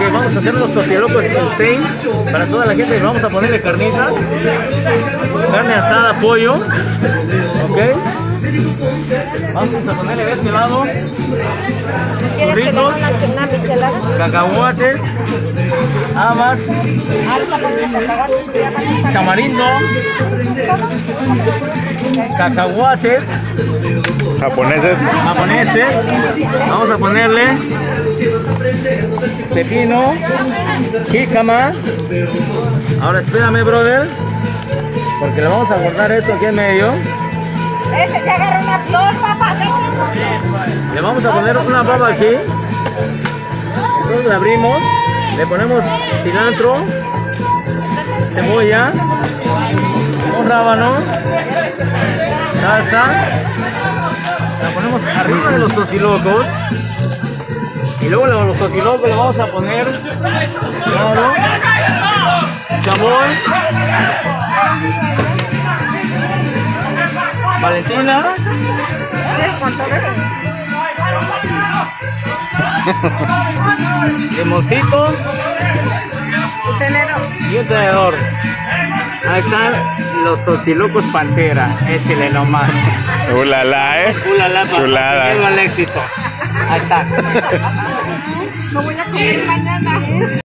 vamos a hacer los totilocos con 6 para toda la gente. Vamos a ponerle carnita, carne asada, pollo, ok. Vamos a ponerle de este lado churritos, cacahuates, habas, tamarindo, cacahuates japoneses. Vamos a ponerle pepino, jícama. Ahora espérame, brother, porque le vamos a guardar esto aquí en medio. Ese te agarra una flor, papá. Le vamos a poner una papa aquí. Entonces la abrimos, le ponemos cilantro, cebolla, un rábano, salsa. La ponemos arriba de los totilocos. Y luego los totilocos le vamos a poner claro, chamoy, Valentina, limoncito y un tenedor. Ahí están los totilocos Pantera. Échale nomás. Ulala, Ulala, chulada. al éxito. Ahí está. Me voy a comer mañana.